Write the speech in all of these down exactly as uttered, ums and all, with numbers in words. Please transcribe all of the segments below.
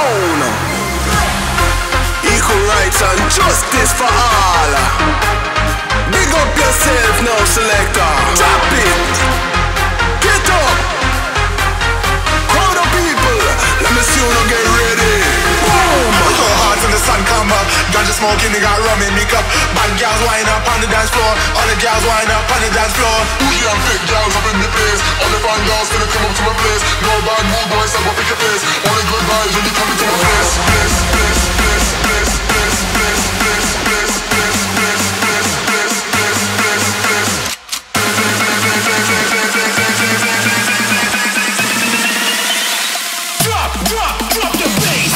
sound. Equal rights and justice for all. Big up yourself now, selector. Drop it. Get up. Crowd of people. Let me see you now get ready. Boom. So hard till the sun come up. Ganja smoking, they got rum in me cup. Bad girls wind up on the dance floor. All the girls wind up on the dance floor. Bougie and thick girls up in the place. All the fine girls gonna come up to my place. No bad mood boys, I go pick your face. Only good vibes when you come into my place. Place, place, place, place, place, place, place, place, place, place, place, place, place, place, place. Drop, drop, drop the bass.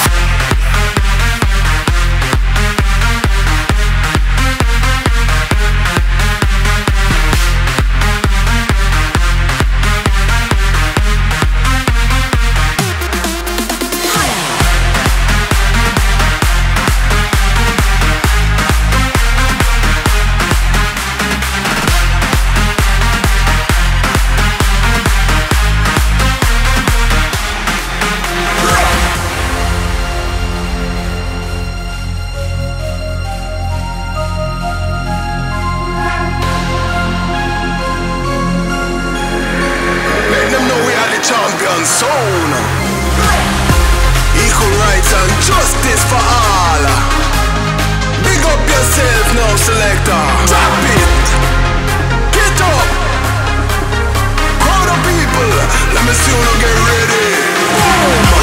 Champion sound. Equal rights and justice for all. Big up yourself now, selector. Drop it. Get up. Crowd of people. Let me see you now get ready. Boom.